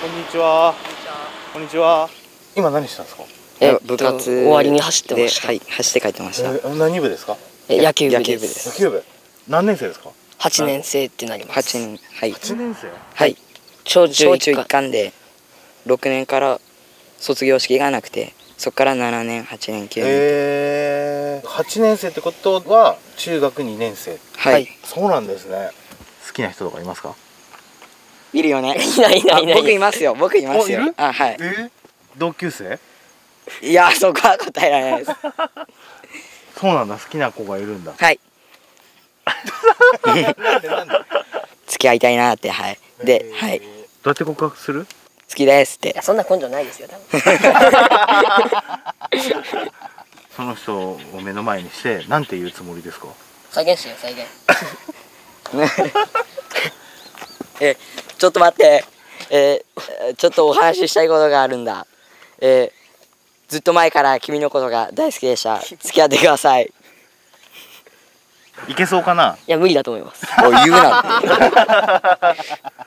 こんにちは。こんにちは。今何してたんですか？ 部活終わりに走ってました。 はい、走って帰ってました。 何部ですか？ 野球部です。 野球部。何年生ですか 8年生ってなります。 8年、はい。 ？8年生？ はい。 小中一貫で6年から卒業式がなくて、そこから7年、8年、9年。 8年生ってことは中学2年生。 はい。 そうなんですね。好きな人とかいますか？ いるよね。 いない。 僕いますよ。僕いますよ。 いる？ あ、はい。 同級生？ いや、そこは答えられないです。 そうなんだ。好きな子がいるんだ。 はい。 なんで？ 付き合いたいなって、はい。で、はい。 どうやって告白する？ 好きですって。 いや、そんな根性ないですよ、多分。 その人を目の前にしてなんて言うつもりですか？ 再現してよ、再現。 ちょっと待って。ちょっとお話ししたいことがあるんだ。ずっと前から君のことが大好きでした。付き合ってください。 いけそうかな？ いや、無理だと思います。 おい、言うなって。